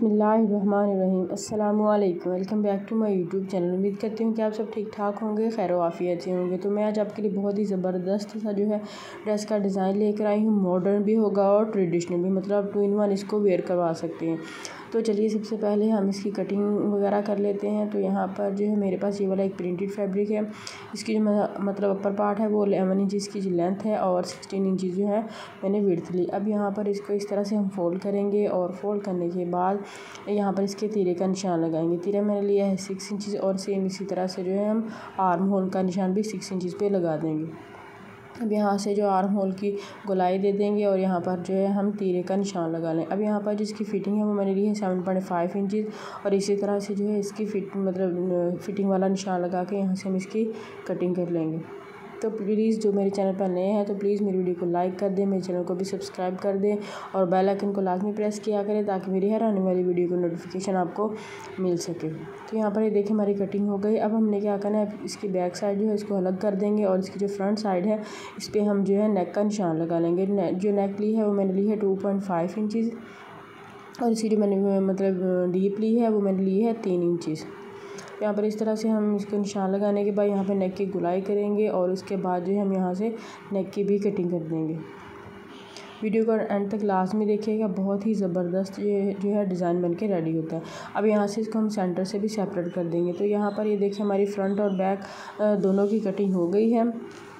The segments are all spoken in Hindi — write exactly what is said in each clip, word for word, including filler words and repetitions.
बिस्मिल्लाहिर्रहमानिर्रहीम। अस्सलामुअलैकुम। Welcome back to my YouTube channel. उम्मीद करती हूँ कि आप सब ठीक ठाक होंगे, खैर वाफ़ियत से होंगे। तो मैं आज आपके लिए बहुत ही ज़बरदस्त सा जो है ड्रेस का डिज़ाइन लेकर आई हूँ। मॉडर्न भी होगा और ट्रेडिशनल भी, मतलब टू इन वन इसको वेयर करवा सकते हैं। तो चलिए सबसे पहले हम इसकी कटिंग वगैरह कर लेते हैं। तो यहाँ पर जो है मेरे पास ये वाला एक प्रिंटेड फैब्रिक है। इसकी जो मतलब अपर पार्ट है वो एलेवन इंच की जो लेंथ है और सिक्सटीन इंच जो है मैंने विड्थ ली। अब यहाँ पर इसको इस तरह से हम फोल्ड करेंगे और फोल्ड करने के बाद यहाँ पर इसके तीरे का निशान लगाएंगे। तीरा मैंने लिया है सिक्स इंचज़ और सेम इसी तरह से जो है हम आर्म होल का निशान भी सिक्स इंचज़ पे लगा देंगे। अब यहाँ से जो आर्म होल की गोलाई दे देंगे और यहाँ पर जो है हम तीरे का निशान लगा लें। अब यहाँ पर जिसकी फ़िटिंग है वो मैंने ली है सेवन पॉइंट फाइव इंचज़ और इसी तरह से जो है इसकी फिट मतलब फ़िटिंग वाला निशान लगा के यहाँ से हम इसकी कटिंग कर लेंगे। तो प्लीज़ जो मेरे चैनल पर नए हैं तो प्लीज़ मेरी वीडियो को लाइक कर दें, मेरे चैनल को भी सब्सक्राइब कर दें और बेल आइकन को लाजमी प्रेस किया करें ताकि मेरी हर आने वाली वीडियो को नोटिफिकेशन आपको मिल सके। तो यहाँ पर ये देखिए हमारी कटिंग हो गई। अब हमने क्या करना है, इसकी बैक साइड जो है इसको अलग कर देंगे और इसकी जो फ्रंट साइड है इस पर हम जो है नेक का निशान लगा लेंगे। जो नेक ली है वो मैंने ली है टू पॉइंट फाइव इंचज़ और इसकी जो मैंने मतलब डीप ली है वो मैंने ली है तीन इंचज़। यहाँ पर इस तरह से हम इसको निशान लगाने के बाद यहाँ पर नेक की गुलाई करेंगे और उसके बाद जो है हम यहाँ से नेक की भी कटिंग कर देंगे। वीडियो को एंड तक लाजमी देखिएगा, बहुत ही ज़बरदस्त ये जो है डिज़ाइन बन के रेडी होता है। अब यहाँ से इसको हम सेंटर से भी सेपरेट कर देंगे। तो यहाँ पर ये देखिए हमारी फ्रंट और बैक दोनों की कटिंग हो गई है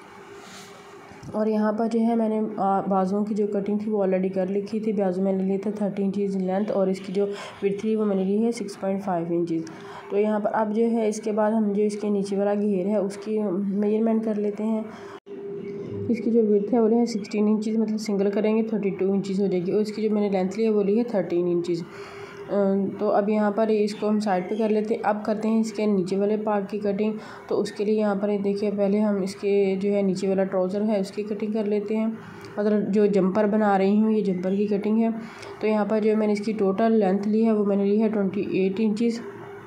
और यहाँ पर जो है मैंने बाजुओं की जो कटिंग थी वो ऑलरेडी कर लिखी थी। बाजू मैंने लिए थे थर्टी इंचज़ लेंथ और इसकी जो विड्थ थी वो मैंने ली है सिक्स पॉइंट फाइव इंचज़। तो यहाँ पर अब जो है इसके बाद हम जो इसके नीचे वाला घेर है उसकी मेजरमेंट कर लेते हैं। इसकी जो विड्थ है वो है सिक्सटीन इंचज़, मतलब सिंगल करेंगे थर्टी टू इंचज़ हो जाएगी और इसकी जो मैंने लेंथ ली है वो ली है थर्टीन इंचज़। तो अब यहाँ पर इसको हम साइड पे कर लेते हैं। अब करते हैं इसके नीचे वाले पार्ट की कटिंग। तो उसके लिए यहाँ पर देखिए पहले हम इसके जो है नीचे वाला ट्राउज़र है उसकी कटिंग कर लेते हैं। मतलब जो जंपर बना रही हूँ ये जंपर की कटिंग है। तो यहाँ पर जो मैंने इसकी टोटल लेंथ ली है वो मैंने ली है ट्वेंटी एट इंचज़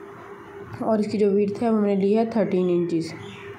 और इसकी जो विड्थ है वो मैंने ली है थर्टीन इंचज़।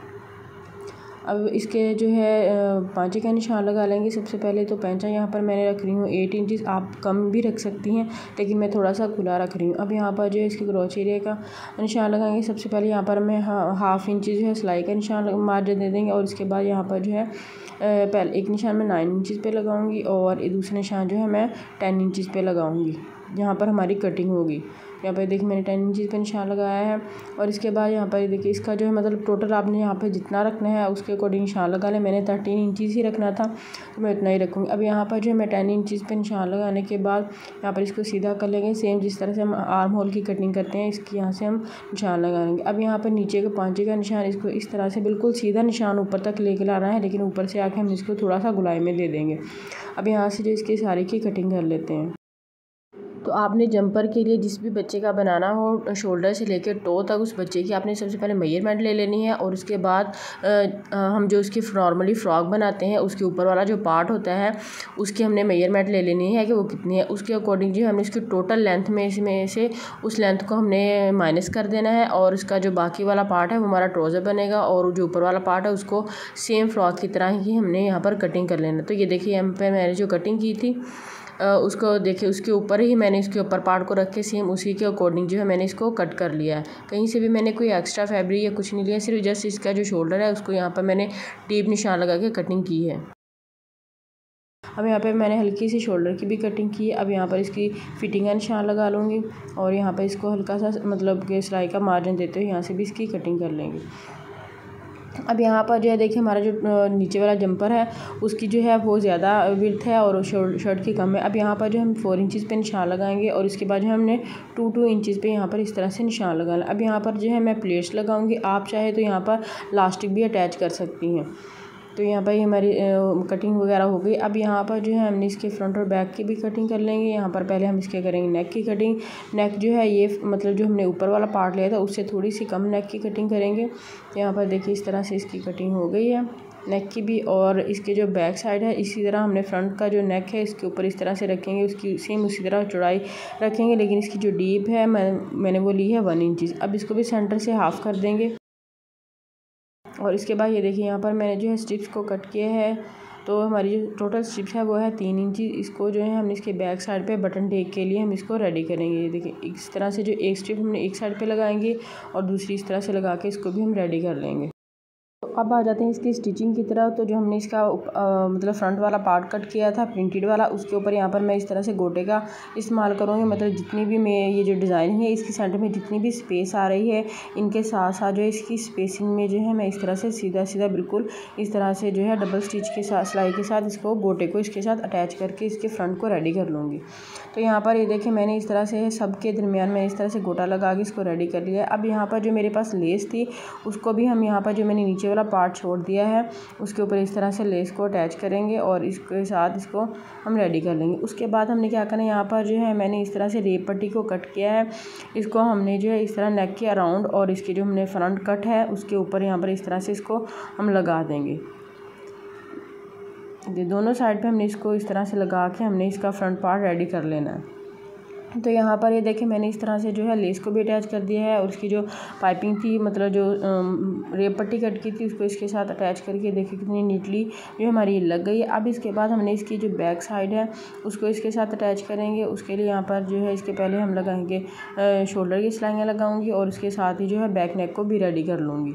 अब इसके जो है पाँचे का निशान लगा लेंगे। सबसे पहले तो पैंचा यहाँ पर मैंने रख रही हूँ एट इंचज़, आप कम भी रख सकती हैं लेकिन मैं थोड़ा सा खुला रख रही हूँ। अब यहाँ पर जो है इसके क्रोच एरिया का निशान लगाएंगे। सबसे पहले यहाँ पर मैं हाफ़ इंच जो है सिलाई का निशान मार्जिन दे देंगे और इसके बाद यहाँ पर जो है पहले एक निशान मैं नाइन इंचज़ पे लगाऊंगी और दूसरा निशान जो है मैं टेन इंचज़ पे लगाऊंगी। यहाँ पर हमारी कटिंग होगी। यहाँ पर देखिए मैंने टेन इंचज़ पे निशान लगाया है और इसके बाद यहाँ पर देखिए इसका जो है मतलब टोटल आपने यहाँ पे जितना रखना है उसके अकॉर्डिंग निशान लगा लें। मैंने थर्टीन इंचज़ ही रखना था तो मैं उतना ही रखूँगी। अब यहाँ पर जो है मैं टेन इंचज़ पे निशान लगाने के बाद यहाँ पर इसको सीधा कर लेंगे। सेम जिस तरह से हम आर्म होल की कटिंग करते हैं इसकी यहाँ से हम निशान लगाएंगे। अब यहाँ पर नीचे का पाँचे का निशान इसको इस तरह से बिल्कुल सीधा निशान ऊपर तक लेकर लाना है, लेकिन ऊपर से आके हम इसको थोड़ा सा गुलाई में दे देंगे। अब यहाँ से जो इसकी सारी की कटिंग कर लेते हैं। तो आपने जंपर के लिए जिस भी बच्चे का बनाना हो शोल्डर से लेकर टो तक उस बच्चे की आपने सबसे पहले मेजरमेंट ले लेनी है और उसके बाद आ, हम जो उसकी नॉर्मली फ्रॉक बनाते हैं उसके ऊपर वाला जो पार्ट होता है उसकी हमने मेजरमेंट ले लेनी है कि वो कितनी है। उसके अकॉर्डिंग जो हमने इसकी टोटल लेंथ में इसमें से उस लेंथ को हमने माइनस कर देना है और उसका जो बाकी वाला पार्ट है वो हमारा ट्राउज़र बनेगा और जो ऊपर वाला पार्ट है उसको सेम फ्रॉक की तरह ही हमने यहाँ पर कटिंग कर लेना। तो ये देखिए यहाँ पर मैंने जो कटिंग की थी उसको देखिए उसके ऊपर ही मैंने इसके ऊपर पार्ट को रख के सेम उसी के अकॉर्डिंग जो है मैंने इसको कट कर लिया है। कहीं से भी मैंने कोई एक्स्ट्रा फैब्रिक या कुछ नहीं लिया, सिर्फ जस्ट इसका जो शोल्डर है उसको यहाँ पर मैंने टीप निशान लगा के कटिंग की है। अब यहाँ पे मैंने हल्की सी शोल्डर की भी कटिंग की है। अब यहाँ पर इसकी फिटिंग का निशान लगा लूँगी और यहाँ पर इसको हल्का सा मतलब कि सिलाई का मार्जिन देते हुए यहाँ से भी इसकी कटिंग कर लेंगे। अब यहाँ पर जो है देखिए हमारा जो नीचे वाला जंपर है उसकी जो है वो ज़्यादा विड्थ है और शर्ट की कम है। अब यहाँ पर जो हम फोर इंचज़ पे निशान लगाएंगे और इसके बाद जो हमने टू टू इंचज़ पे यहाँ पर इस तरह से निशान लगाना। अब यहाँ पर जो है मैं प्लेट्स लगाऊंगी, आप चाहे तो यहाँ पर लास्टिक भी अटैच कर सकती हैं। तो यहाँ पर हमारी कटिंग वगैरह हो गई। अब यहाँ पर जो है हमने इसके फ्रंट और बैक की भी कटिंग कर लेंगे। यहाँ पर पहले हम इसके करेंगे नेक की कटिंग। नेक जो है ये मतलब जो हमने ऊपर वाला पार्ट लिया था उससे थोड़ी सी कम नेक की कटिंग करेंगे। यहाँ पर देखिए इस तरह से इसकी कटिंग हो गई है नेक की भी और इसके जो बैक साइड है इसी तरह हमने फ्रंट का जो नेक है इसके ऊपर इस तरह से रखेंगे, उसकी सेम उसी तरह चौड़ाई रखेंगे, लेकिन इसकी जो डीप है मैं मैंने वो ली है वन इंचज़। अब इसको भी सेंटर से हाफ़ कर देंगे और इसके बाद ये देखिए यहाँ पर मैंने जो है स्ट्रिप्स को कट किया है तो हमारी जो टोटल स्ट्रिप है वो है तीन इंची। इसको जो है हम इसके बैक साइड पे बटन टेक के लिए हम इसको रेडी करेंगे। देखिए इस तरह से जो एक स्ट्रिप हमने एक साइड पे लगाएंगे और दूसरी इस तरह से लगा के इसको भी हम रेडी कर लेंगे। तो अब आ जाते हैं इसकी स्टिचिंग की तरफ। तो जो हमने इसका आ, मतलब फ्रंट वाला पार्ट कट किया था प्रिंटेड वाला, उसके ऊपर यहाँ पर मैं इस तरह से गोटे का इस्तेमाल करूँगी। मतलब जितनी भी मैं ये जो डिज़ाइन है इसके सेंटर में जितनी भी स्पेस आ रही है, इनके साथ साथ जो है इसकी स्पेसिंग में जो है मैं इस तरह से सीधा सीधा बिल्कुल इस तरह से जो है डबल स्टिच के साथ सिलाई के साथ इसको गोटे को इसके साथ अटैच करके इसके फ्रंट को रेडी कर लूँगी। तो यहाँ पर ये देखिए मैंने इस तरह से सबके दरमियान में इस तरह से गोटा लगा के इसको रेडी कर लिया है। अब यहाँ पर जो मेरे पास लेस थी उसको भी हम यहाँ पर जो मैंने नीचे वाला पार्ट छोड़ दिया है उसके ऊपर इस तरह से लेस को अटैच करेंगे और इसके साथ इसको हम रेडी कर लेंगे। उसके बाद हमने क्या करना है, यहाँ पर जो है मैंने इस तरह से रेप पट्टी को कट किया है। इसको हमने जो है इस तरह नेक के अराउंड और इसके जो हमने फ्रंट कट है उसके ऊपर यहाँ पर इस तरह से इसको हम लगा देंगे। दोनों साइड पे हमने इसको इस तरह से लगा के हमने इसका फ्रंट पार्ट रेडी कर लेना है। तो यहाँ पर ये देखें मैंने इस तरह से जो है लेस को भी अटैच कर दिया है और उसकी जो पाइपिंग थी मतलब जो रेप पट्टी कट की थी उसको इसके साथ अटैच करके देखिए कितनी नीटली जो हमारी लग गई है। अब इसके बाद हमने इसकी जो बैक साइड है उसको इसके साथ अटैच करेंगे। उसके लिए यहाँ पर जो है इसके पहले हम लगाएंगे शोल्डर की सिलाइयाँ लगाऊंगी और उसके साथ ही जो है बैक नेक को भी रेडी कर लूँगी।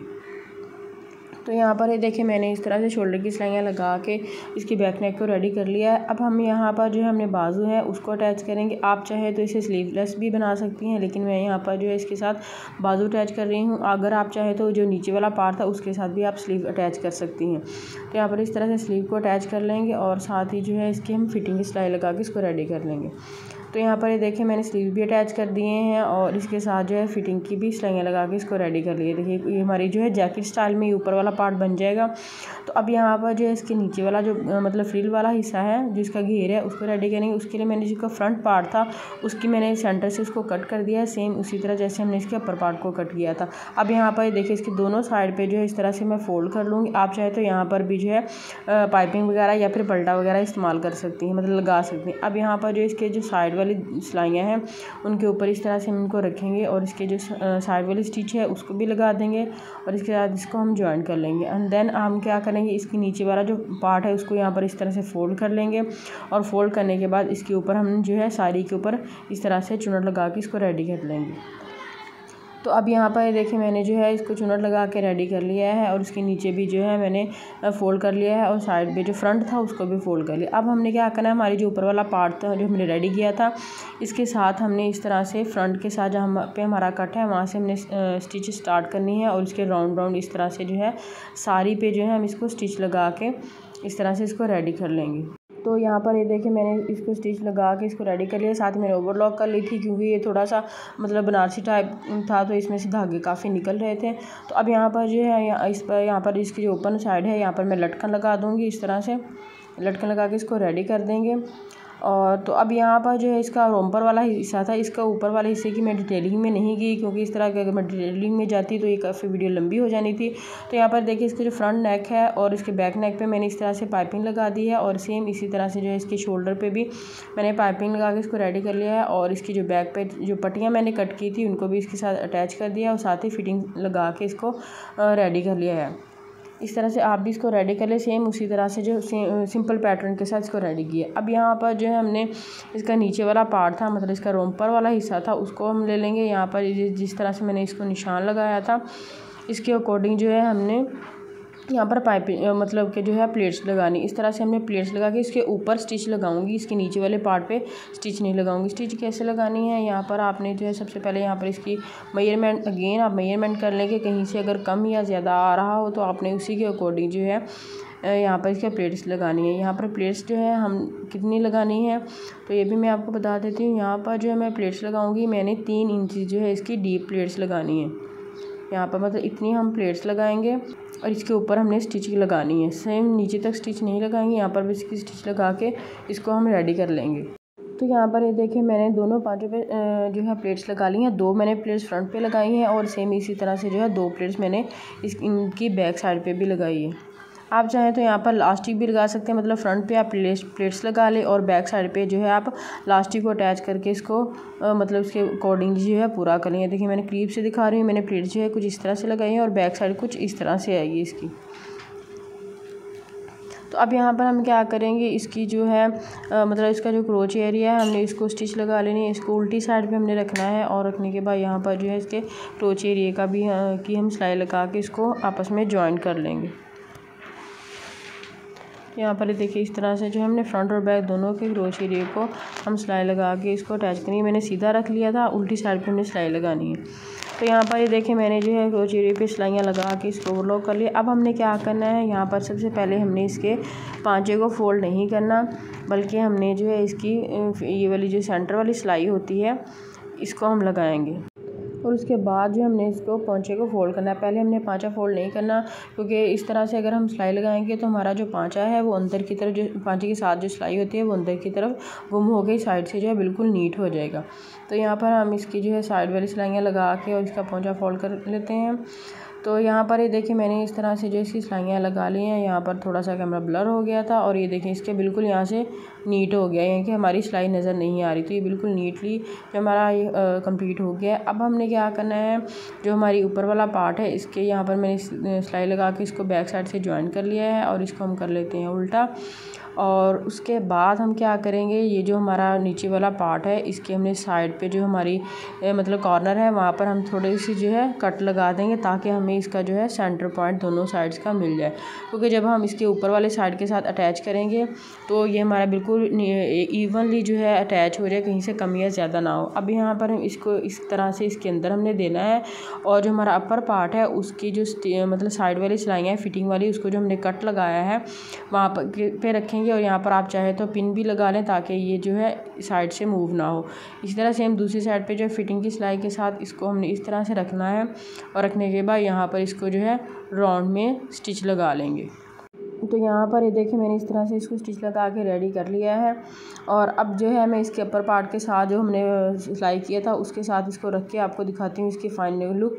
तो यहाँ पर ये देखिए मैंने इस तरह से शोल्डर की सिलाइयाँ लगा के इसकी बैक नेक को रेडी कर लिया है। अब हम यहाँ पर जो है हमने बाजू है उसको अटैच करेंगे। आप चाहे तो इसे स्लीवलेस भी बना सकती हैं, लेकिन मैं यहाँ पर जो है इसके साथ बाजू अटैच कर रही हूँ। अगर आप चाहे तो जो नीचे वाला पार्ट था उसके साथ भी आप स्लीव अटैच कर सकती हैं। तो यहाँ पर इस तरह से स्लीव को अटैच कर लेंगे और साथ ही जो है इसकी हम फिटिंग की सिलाई लगा के इसको रेडी कर लेंगे। तो यहाँ पर ये देखिए मैंने स्लीव भी अटैच कर दिए हैं और इसके साथ जो है फिटिंग की भी सिलाइयाँ लगा के इसको रेडी कर लिए। देखिए ये हमारी जो है जैकेट स्टाइल में ऊपर वाला पार्ट बन जाएगा। तो अब यहाँ पर जो है इसके नीचे वाला जो मतलब फ्रिल वाला हिस्सा है जिसका घेर है उसको रेडी करेंगे। उसके लिए मैंने जिसका फ्रंट पार्ट था उसकी मैंने सेंटर से उसको कट कर दिया है, सेम उसी तरह जैसे हमने इसके अपर पार्ट को कट किया था। अब यहाँ पर देखिए इसके दोनों साइड पर जो है इस तरह से मैं फोल्ड कर लूँगी। आप चाहे तो यहाँ पर भी जो है पाइपिंग वगैरह या फिर पल्टा वगैरह इस्तेमाल कर सकती हैं, मतलब लगा सकती हैं। अब यहाँ पर जो इसके जो साइड वाली सिलाइयाँ हैं उनके ऊपर इस तरह से हम इनको रखेंगे और इसके जो साइड वाली स्टिच है उसको भी लगा देंगे और इसके साथ इसको हम जॉइन कर लेंगे। एंड देन हम क्या करेंगे, इसके नीचे वाला जो पार्ट है उसको यहाँ पर इस तरह से फोल्ड कर लेंगे और फोल्ड करने के बाद इसके ऊपर हम जो है साड़ी के ऊपर इस तरह से चुनट लगा के इसको रेडी कर लेंगे। तो अब यहाँ पर देखिए मैंने जो है इसको चुनट लगा के रेडी कर लिया है और उसके नीचे भी जो है मैंने फ़ोल्ड कर लिया है और साइड पे जो फ्रंट था उसको भी फ़ोल्ड कर लिया। अब हमने क्या करना है, हमारी जो ऊपर वाला पार्ट था जो हमने रेडी किया था इसके साथ हमने इस तरह से फ्रंट के साथ जहाँ पे हमारा कट है वहाँ से हमने स्टिच स्टार्ट करनी है और इसके राउंड राउंड इस तरह से जो है साड़ी पे जो है हम इसको स्टिच लगा के इस तरह से इसको रेडी कर लेंगे। तो यहाँ पर ये देखिए मैंने इसको स्टिच लगा के इसको रेडी कर लिया। साथ ही मैंने ओवरलॉक कर ली थी क्योंकि ये थोड़ा सा मतलब बनारसी टाइप था तो इसमें से धागे काफ़ी निकल रहे थे। तो अब यहाँ पर जो है इस पर यहाँ पर इसकी जो ओपन साइड है यहाँ पर मैं लटकन लगा दूँगी। इस तरह से लटकन लगा के इसको रेडी कर देंगे। और तो अब यहाँ पर जो है इसका रोम्पर वाला हिस्सा था, इसका ऊपर वाले हिस्से की मैं डिटेलिंग में नहीं गई क्योंकि इस तरह के अगर मैं डिटेलिंग में जाती तो ये काफ़ी वीडियो लंबी हो जानी थी। तो यहाँ पर देखिए इसके जो फ्रंट नेक है और इसके बैक नेक पे मैंने इस तरह से पाइपिंग लगा दी है और सेम इसी तरह से जो है इसके शोल्डर पे भी मैंने पाइपिंग लगा के इसको रेडी कर लिया है और इसकी जो बैक पे जो पट्टियाँ मैंने कट की थी उनको भी इसके साथ अटैच कर दिया और साथ ही फिटिंग लगा के इसको रेडी कर लिया है। इस तरह से आप भी इसको रेडी कर ले, सेम उसी तरह से जो सिंपल पैटर्न के साथ इसको रेडी किया। अब यहाँ पर जो है हमने इसका नीचे वाला पार्ट था मतलब इसका रोम्पर वाला हिस्सा था उसको हम ले लेंगे। यहाँ पर जिस तरह से मैंने इसको निशान लगाया था इसके अकॉर्डिंग जो है हमने यहाँ पर पाइपिंग मतलब कि जो है प्लेट्स लगानी। इस तरह से हमने प्लेट्स लगा के इसके ऊपर स्टिच लगाऊंगी, इसके नीचे वाले पार्ट पे स्टिच नहीं लगाऊंगी। स्टिच कैसे लगानी है, यहाँ पर आपने जो है सबसे पहले यहाँ पर इसकी मेजरमेंट अगेन आप मेजरमेंट कर लेंगे। कहीं से अगर कम या ज़्यादा आ रहा हो तो आपने उसी के अकॉर्डिंग जो है यहाँ पर इसके प्लेट्स लगानी है। यहाँ पर प्लेट्स जो है हम कितनी लगानी है तो ये भी मैं आपको बता देती हूँ। यहाँ पर जो है मैं प्लेट्स लगाऊँगी, मैंने तीन इंच जो है इसकी डीप प्लेट्स लगानी है। यहाँ पर मतलब इतनी हम प्लेट्स लगाएंगे और इसके ऊपर हमने स्टिच लगानी है। सेम नीचे तक स्टिच नहीं लगाएंगे, यहाँ पर भी इसकी स्टिच लगा के इसको हम रेडी कर लेंगे। तो यहाँ पर ये देखिए मैंने दोनों पार्टों पे जो है प्लेट्स लगा ली हैं। दो मैंने प्लेट्स फ्रंट पे लगाई हैं और सेम इसी तरह से जो है दो प्लेट्स मैंने इस इनकी बैक साइड पे भी लगाई है। आप चाहें तो यहाँ पर लास्टिक भी लगा सकते हैं, मतलब फ्रंट पे आप प्लेट्स प्लेट्स लगा लें और बैक साइड पे जो है आप लास्टिक को अटैच करके इसको आ, मतलब इसके अकॉर्डिंग जो है पूरा कर लेंगे। देखिए मैंने क्रीप से दिखा रही हूँ, मैंने प्लेट्स जो है कुछ इस तरह से लगाई हैं और बैक साइड कुछ इस तरह से आएगी इसकी। तो अब यहाँ पर हम क्या करेंगे, इसकी जो है आ, मतलब इसका जो क्रोच एरिया है हमने इसको स्टिच लगा लेनी है। इसको उल्टी साइड पे हमने रखना है और रखने के बाद यहाँ पर जो है इसके क्रोच एरिया का भी आ, की हम सिलाई लगा के इसको आपस में जॉइन कर लेंगे। यहाँ पर देखिए इस तरह से जो हमने फ्रंट और बैक दोनों के क्रोच एरिया को हम सिलाई लगा के इसको अटैच करेंगे। मैंने सीधा रख लिया था, उल्टी साइड पे हमने सिलाई लगानी है। तो यहाँ पर ये देखिए मैंने जो है क्रोच एरिया पे सिलाइयाँ लगा के इसको ओवरलॉक कर लिया। अब हमने क्या करना है, यहाँ पर सबसे पहले हमने इसके पांचे को फोल्ड नहीं करना, बल्कि हमने जो है इसकी ये वाली जो सेंटर वाली सिलाई होती है इसको हम लगाएंगे और उसके बाद जो हमने इसको पांचे को फोल्ड करना है। पहले हमने पांचा फोल्ड नहीं करना, क्योंकि इस तरह से अगर हम सिलाई लगाएंगे तो हमारा जो पांचा है वो अंदर की तरफ, जो पांचे के साथ जो सिलाई होती है वो अंदर की तरफ गुम हो गई, साइड से जो है बिल्कुल नीट हो जाएगा। तो यहाँ पर हम इसकी जो है साइड वाली सिलाइयाँ लगा के और इसका पांचा फोल्ड कर लेते हैं। तो यहाँ पर ये देखिए मैंने इस तरह से जो इसकी सिलाइयाँ लगा ली हैं। यहाँ पर थोड़ा सा कैमरा ब्लर हो गया था और ये देखिए इसके बिल्कुल यहाँ से नीट हो गया है कि हमारी सिलाई नज़र नहीं आ रही। तो ये बिल्कुल नीटली जो हमारा ये कंप्लीट हो गया है। अब हमने क्या करना है, जो हमारी ऊपर वाला पार्ट है इसके यहाँ पर मैंने सिलाई लगा के इसको बैक साइड से ज्वाइन कर लिया है और इसको हम कर लेते हैं उल्टा। और उसके बाद हम क्या करेंगे, ये जो हमारा नीचे वाला पार्ट है इसके हमने साइड पे जो हमारी ए, मतलब कॉर्नर है वहाँ पर हम थोड़ी सी जो है कट लगा देंगे, ताकि हमें इसका जो है सेंटर पॉइंट दोनों साइड्स का मिल जाए। क्योंकि जब हम इसके ऊपर वाले साइड के साथ अटैच करेंगे तो ये हमारा बिल्कुल इवनली जो है अटैच हो जाए, कहीं से कम या ज़्यादा ना हो। अब यहाँ पर हम इसको इस तरह से इसके अंदर हमने देना है और जो हमारा अपर पार्ट है उसकी जो मतलब साइड वाली सिलाइयाँ हैं फिटिंग वाली, उसको जो हमने कट लगाया है वहाँ पर पे रखेंगे। और यहाँ पर आप चाहे तो पिन भी लगा लें ताकि ये जो है साइड से मूव ना हो। इसी तरह से हम दूसरी साइड पे जो फिटिंग की सिलाई के साथ इसको हमने इस तरह से रखना है और रखने के बाद यहाँ पर इसको जो है राउंड में स्टिच लगा लेंगे। तो यहाँ पर ये देखिए मैंने इस तरह से इसको स्टिच लगा के रेडी कर लिया है। और अब जो है मैं इसके अपर पार्ट के साथ जो हमने सिलाई किया था उसके साथ इसको रख के आपको दिखाती हूँ इसकी फाइनल लुक।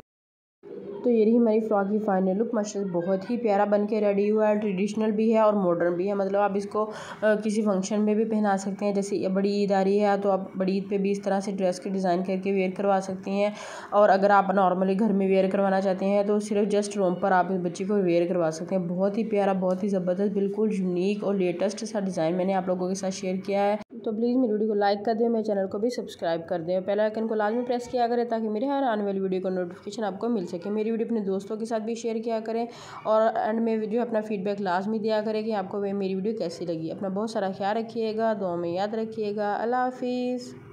तो ये रही हमारी फ्रॉक की फाइनल लुक। माशाल्लाह बहुत ही प्यारा बन के रेडी हुआ है। ट्रेडिशनल भी है और मॉडर्न भी है, मतलब आप इसको आ, किसी फंक्शन में भी पहना सकते हैं। जैसे बड़ी ईद आ रही है तो आप बड़ी ईद पे भी इस तरह से ड्रेस के डिज़ाइन करके वेयर करवा सकती हैं। और अगर आप नॉर्मली घर में वेयर करवाना चाहते हैं तो सिर्फ जस्ट रोम्पर आप इस बच्ची को वेयर करवा सकते हैं। बहुत ही प्यारा, बहुत ही ज़बरदस्त, बिल्कुल यूनिक और लेटेस्ट सा डिज़ाइन मैंने आप लोगों के साथ शेयर किया है। तो प्लीज़ मेरी वीडियो को लाइक कर दें, मेरे चैनल को भी सब्सक्राइब कर दें, पहले आइकन को लाजमी प्रेस किया करें ताकि मेरे हर आने वाली वीडियो का नोटिफिकेशन आपको मिल सके। मेरी वीडियो अपने दोस्तों के साथ भी शेयर किया करें और एंड में वीडियो अपना फीडबैक लाजमी दिया करें कि आपको मेरी वीडियो कैसी लगी। अपना बहुत सारा ख्याल रखिएगा, दुआ में याद रखिएगा। अल्लाह हाफिज़।